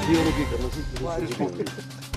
जीवन की करना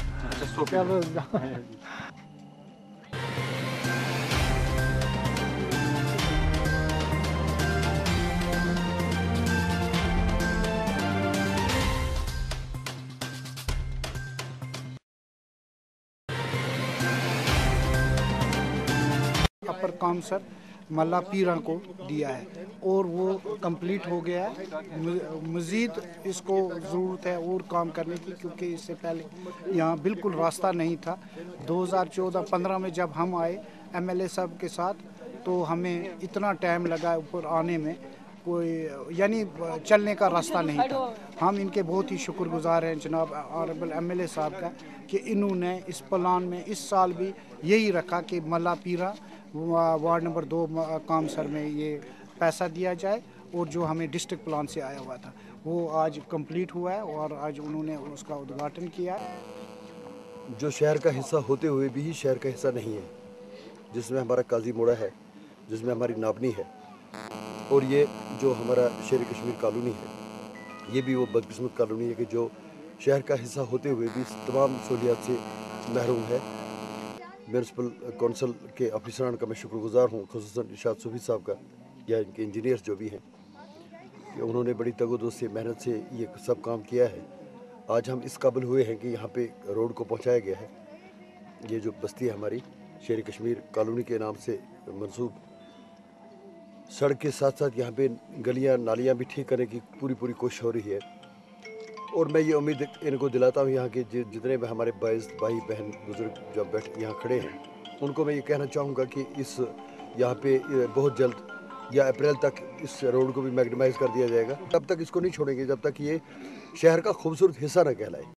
अपर काउंसलर मल्ला पीरा को दिया है और वो कंप्लीट हो गया है। मज़ीद इसको ज़रूरत है और काम करने की, क्योंकि इससे पहले यहाँ बिल्कुल रास्ता नहीं था। 2014-15 में जब हम आए MLA साहब के साथ, तो हमें इतना टाइम लगा ऊपर आने में, कोई यानी चलने का रास्ता नहीं था। हम इनके बहुत ही शुक्रगुजार हैं जनाब ऑनरेबल MLA साहब का, कि इन्होंने इस प्लान में इस साल भी यही रखा कि मल्ला पीरा वार्ड नंबर 2 कामसर में ये पैसा दिया जाए, और जो हमें डिस्ट्रिक्ट प्लान से आया हुआ था वो आज कंप्लीट हुआ है और आज उन्होंने उसका उद्घाटन किया। जो शहर का हिस्सा होते हुए भी शहर का हिस्सा नहीं है, जिसमें हमारा काजी मोड़ा है, जिसमें हमारी नाबनी है, और ये जो हमारा शेर कश्मीर कॉलोनी है, ये भी वो बदकिस्मत कॉलोनी है कि जो शहर का हिस्सा होते हुए भी तमाम सहूलियात से महरूम है। म्यूनसिपल कौंसल के अफसरान का मैं शुक्रगुजार हूँ, खुसूसन इरशाद सूफी साहब का या इनके इंजीनियर्स जो भी हैं, कि उन्होंने बड़ी तगोदो से मेहनत से ये सब काम किया है। आज हम इस काबिल हुए हैं कि यहाँ पे रोड को पहुँचाया गया है। ये जो बस्ती है हमारी शेर कश्मीर कॉलोनी के नाम से मंसूब, सड़क के साथ साथ यहाँ पे गलियाँ नालियाँ भी ठीक करने की पूरी कोशिश हो रही है। और मैं ये उम्मीद इनको दिलाता हूँ, यहाँ के जितने भी हमारे भाई बहन बुजुर्ग जब बैठ यहाँ खड़े हैं, उनको मैं ये कहना चाहूँगा कि इस यहाँ पे बहुत जल्द या अप्रैल तक इस रोड को भी मैग्नीमाइज़ कर दिया जाएगा। तब तक इसको नहीं छोड़ेंगे जब तक ये शहर का खूबसूरत हिस्सा न कहलाए।